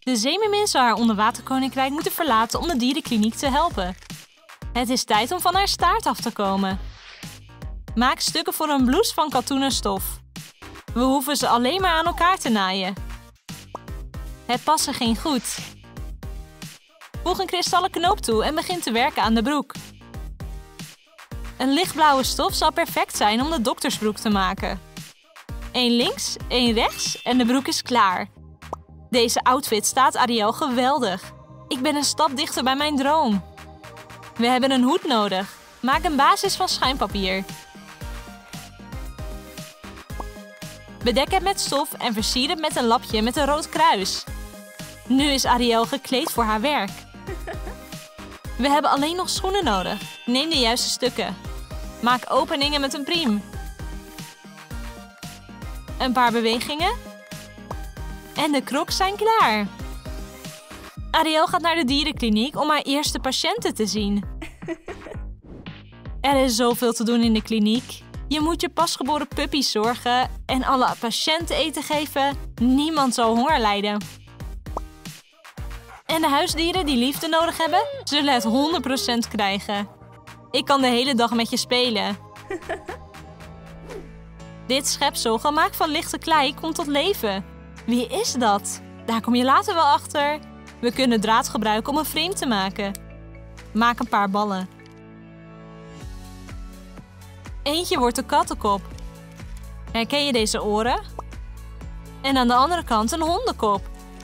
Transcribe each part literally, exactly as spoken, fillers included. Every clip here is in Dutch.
De zeemermin zal haar onderwaterkoninkrijk moeten verlaten om de dierenkliniek te helpen. Het is tijd om van haar staart af te komen. Maak stukken voor een blouse van katoenen stof. We hoeven ze alleen maar aan elkaar te naaien. Het passen ging goed. Voeg een kristallen knoop toe en begin te werken aan de broek. Een lichtblauwe stof zal perfect zijn om de doktersbroek te maken. Eén links, één rechts en de broek is klaar. Deze outfit staat Ariel geweldig. Ik ben een stap dichter bij mijn droom. We hebben een hoed nodig. Maak een basis van schuimpapier. Bedek het met stof en versier het met een lapje met een rood kruis. Nu is Ariel gekleed voor haar werk. We hebben alleen nog schoenen nodig. Neem de juiste stukken. Maak openingen met een priem. Een paar bewegingen. En de crocs zijn klaar. Ariel gaat naar de dierenkliniek om haar eerste patiënten te zien. Er is zoveel te doen in de kliniek. Je moet je pasgeboren puppies zorgen en alle patiënten eten geven. Niemand zal honger lijden. En de huisdieren die liefde nodig hebben, zullen het honderd procent krijgen. Ik kan de hele dag met je spelen. Dit schepsel, gemaakt van lichte klei, komt tot leven. Wie is dat? Daar kom je later wel achter. We kunnen draad gebruiken om een frame te maken. Maak een paar ballen. Eentje wordt de kattenkop. Herken je deze oren? En aan de andere kant een hondenkop.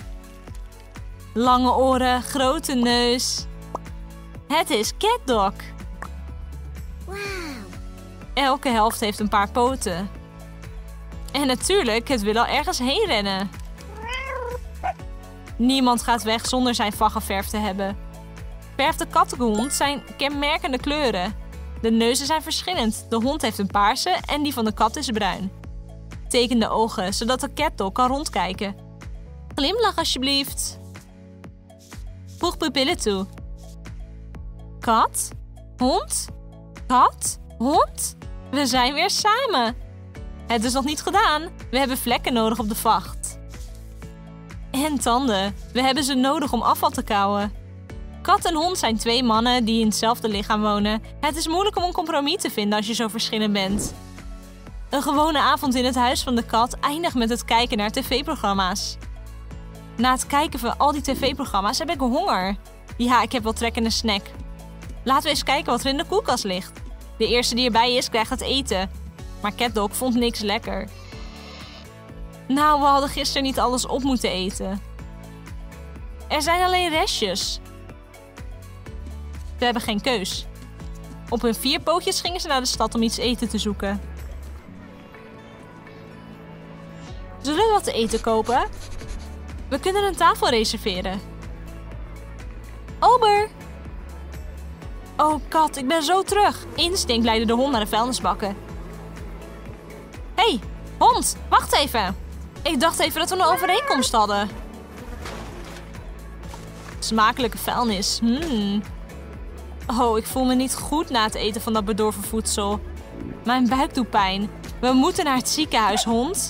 Lange oren, grote neus. Het is CatDog. Wow. Elke helft heeft een paar poten. En natuurlijk, het wil al ergens heen rennen. Niemand gaat weg zonder zijn vacht geverfd te hebben. Verf de kattenhond zijn kenmerkende kleuren. De neuzen zijn verschillend. De hond heeft een paarse en die van de kat is bruin. Teken de ogen, zodat de CatDog kan rondkijken. Glimlach alsjeblieft. Voeg pupillen toe. Kat? Hond? Kat? Hond? We zijn weer samen. Het is nog niet gedaan. We hebben vlekken nodig op de vacht. En tanden. We hebben ze nodig om afval te kauwen. Kat en hond zijn twee mannen die in hetzelfde lichaam wonen. Het is moeilijk om een compromis te vinden als je zo verschillend bent. Een gewone avond in het huis van de kat eindigt met het kijken naar tv-programma's. Na het kijken van al die tv-programma's heb ik honger. Ja, ik heb wel trek in een snack. Laten we eens kijken wat er in de koelkast ligt. De eerste die erbij is, krijgt het eten. Maar CatDog vond niks lekker. Nou, we hadden gisteren niet alles op moeten eten. Er zijn alleen restjes. We hebben geen keus. Op hun vier pootjes gingen ze naar de stad om iets eten te zoeken. Zullen we wat te eten kopen? We kunnen een tafel reserveren. Ober! Oh, kat, ik ben zo terug. Instinct leidde de hond naar de vuilnisbakken. Hé, hey, hond, wacht even. Ik dacht even dat we een overeenkomst hadden. Smakelijke vuilnis. Hmm. Oh, ik voel me niet goed na het eten van dat bedorven voedsel. Mijn buik doet pijn. We moeten naar het ziekenhuis, hond.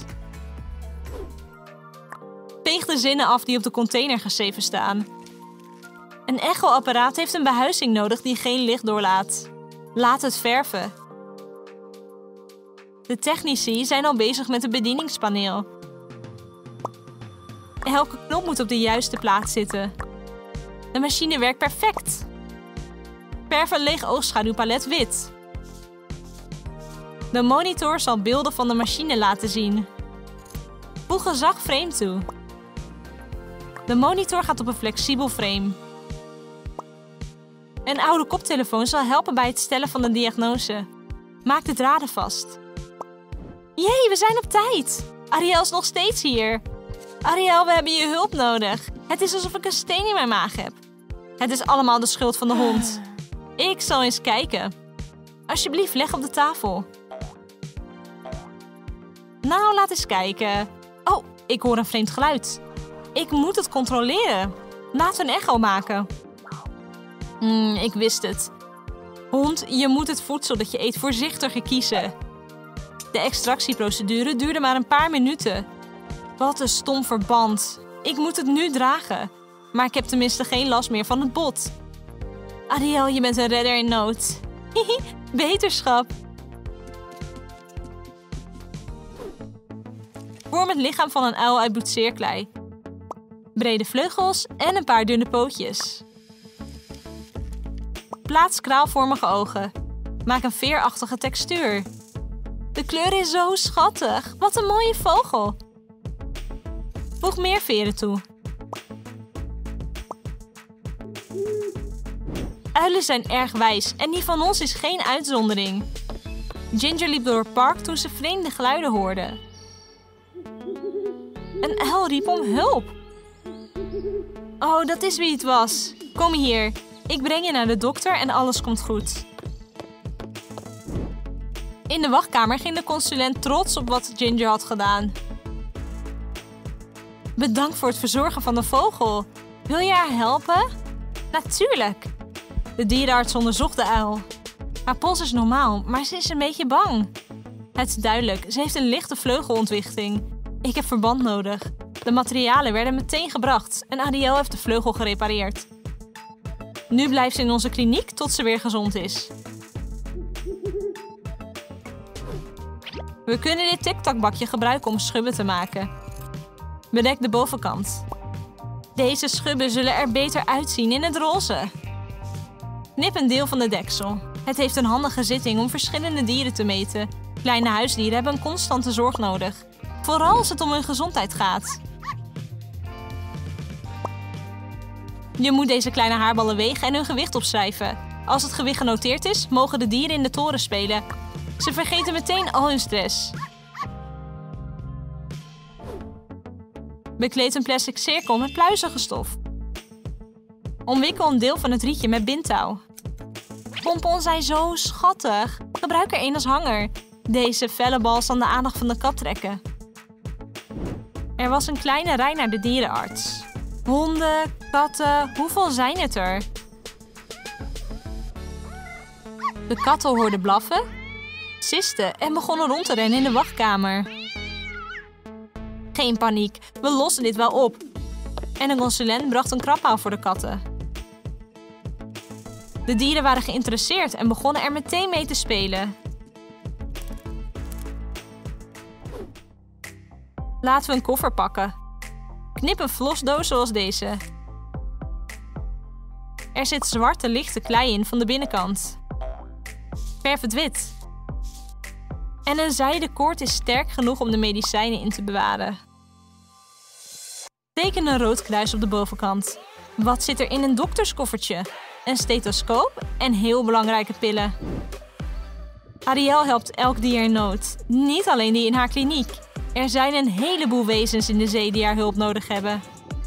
Veeg de zinnen af die op de container geschreven staan. Een echoapparaat heeft een behuizing nodig die geen licht doorlaat. Laat het verven. De technici zijn al bezig met het bedieningspaneel. Elke knop moet op de juiste plaats zitten. De machine werkt perfect. Verf een leeg oogschaduwpalet wit. De monitor zal beelden van de machine laten zien. Voeg een zacht frame toe. De monitor gaat op een flexibel frame. Een oude koptelefoon zal helpen bij het stellen van de diagnose. Maak de draden vast. Jee, we zijn op tijd! Ariel is nog steeds hier. Ariel, we hebben je hulp nodig. Het is alsof ik een steen in mijn maag heb. Het is allemaal de schuld van de hond. Ik zal eens kijken. Alsjeblieft, leg op de tafel. Nou, laat eens kijken. Oh, ik hoor een vreemd geluid. Ik moet het controleren. Laten we een echo maken. Hmm, ik wist het. Hond, je moet het voedsel dat je eet voorzichtiger kiezen. De extractieprocedure duurde maar een paar minuten. Wat een stom verband. Ik moet het nu dragen. Maar ik heb tenminste geen last meer van het bot. Ariel, je bent een redder in nood. Hihi, beterschap. Vorm het lichaam van een uil uit boetseerklei. Brede vleugels en een paar dunne pootjes. Plaats kraalvormige ogen. Maak een veerachtige textuur. De kleur is zo schattig. Wat een mooie vogel. Voeg meer veren toe. Uilen zijn erg wijs en die van ons is geen uitzondering. Ginger liep door het park toen ze vreemde geluiden hoorde. Een uil riep om hulp. Oh, dat is wie het was. Kom hier. Ik breng je naar de dokter en alles komt goed. In de wachtkamer ging de consulent trots op wat Ginger had gedaan. Bedankt voor het verzorgen van de vogel. Wil je haar helpen? Natuurlijk. De dierenarts onderzocht de uil. Haar pols is normaal, maar ze is een beetje bang. Het is duidelijk, ze heeft een lichte vleugelontwrichting. Ik heb verband nodig. De materialen werden meteen gebracht en Ariel heeft de vleugel gerepareerd. Nu blijft ze in onze kliniek tot ze weer gezond is. We kunnen dit tic-tac-bakje gebruiken om schubben te maken. Bedek de bovenkant. Deze schubben zullen er beter uitzien in het roze. Knip een deel van de deksel. Het heeft een handige zitting om verschillende dieren te meten. Kleine huisdieren hebben een constante zorg nodig. Vooral als het om hun gezondheid gaat. Je moet deze kleine haarballen wegen en hun gewicht opschrijven. Als het gewicht genoteerd is, mogen de dieren in de toren spelen. Ze vergeten meteen al hun stress. Bekleed een plastic cirkel met pluizige stof. Omwikkel een deel van het rietje met bindtouw. Pompons zijn zo schattig. Gebruik er een als hanger. Deze felle bal zal de aandacht van de kat trekken. Er was een kleine rij naar de dierenarts. Honden, katten, hoeveel zijn het er? De katten hoorden blaffen, sisten en begonnen rond te rennen in de wachtkamer. Geen paniek, we lossen dit wel op. En een consulent bracht een krabhouw voor de katten. De dieren waren geïnteresseerd en begonnen er meteen mee te spelen. Laten we een koffer pakken. Knip een vlosdoos zoals deze. Er zit zwarte lichte klei in van de binnenkant. Verf het wit. En een zijden koord is sterk genoeg om de medicijnen in te bewaren. Teken een rood kruis op de bovenkant. Wat zit er in een dokterskoffertje? Een stethoscoop en heel belangrijke pillen. Ariel helpt elk dier in nood. Niet alleen die in haar kliniek. Er zijn een heleboel wezens in de zee die haar hulp nodig hebben.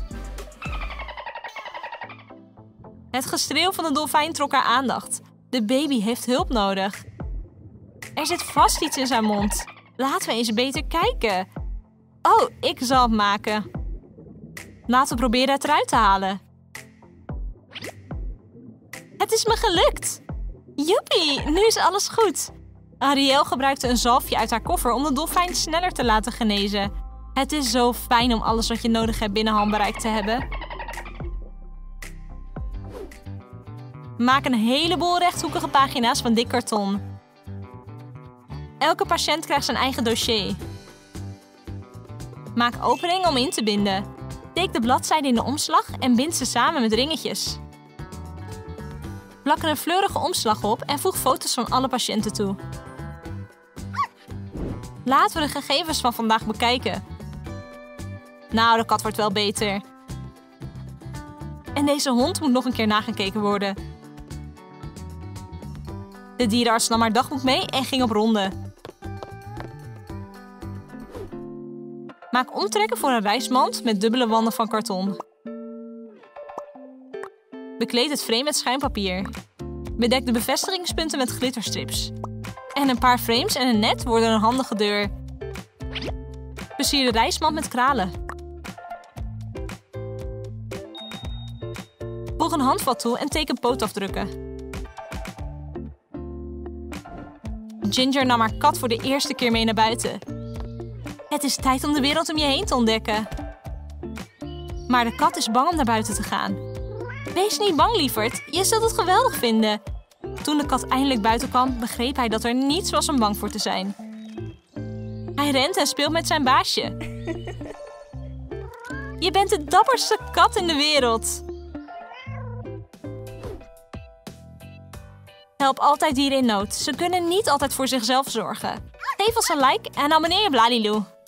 Het geschreeuw van de dolfijn trok haar aandacht. De baby heeft hulp nodig. Er zit vast iets in zijn mond. Laten we eens beter kijken. Oh, ik zal het maken. Laten we proberen het eruit te halen. Het is me gelukt. Joepie, nu is alles goed. Ariel gebruikte een zalfje uit haar koffer om de dolfijn sneller te laten genezen. Het is zo fijn om alles wat je nodig hebt binnen handbereik te hebben. Maak een heleboel rechthoekige pagina's van dik karton. Elke patiënt krijgt zijn eigen dossier. Maak openingen om in te binden. Steek de bladzijden in de omslag en bind ze samen met ringetjes. Plak er een fleurige omslag op en voeg foto's van alle patiënten toe. Laten we de gegevens van vandaag bekijken. Nou, de kat wordt wel beter. En deze hond moet nog een keer nagekeken worden. De dierenarts nam haar dagboek mee en ging op ronde. Maak omtrekken voor een reismand met dubbele wanden van karton. Bekleed het frame met schuimpapier. Bedek de bevestigingspunten met glitterstrips. En een paar frames en een net worden een handige deur. Versier de reismand met kralen. Voeg een handvat toe en teken pootafdrukken. Ginger nam haar kat voor de eerste keer mee naar buiten. Het is tijd om de wereld om je heen te ontdekken. Maar de kat is bang om naar buiten te gaan. Wees niet bang, lieverd. Je zult het geweldig vinden. Toen de kat eindelijk buiten kwam, begreep hij dat er niets was om bang voor te zijn. Hij rent en speelt met zijn baasje. Je bent de dapperste kat in de wereld. Help altijd dieren in nood. Ze kunnen niet altijd voor zichzelf zorgen. Geef ons een like en abonneer je Bladiloo.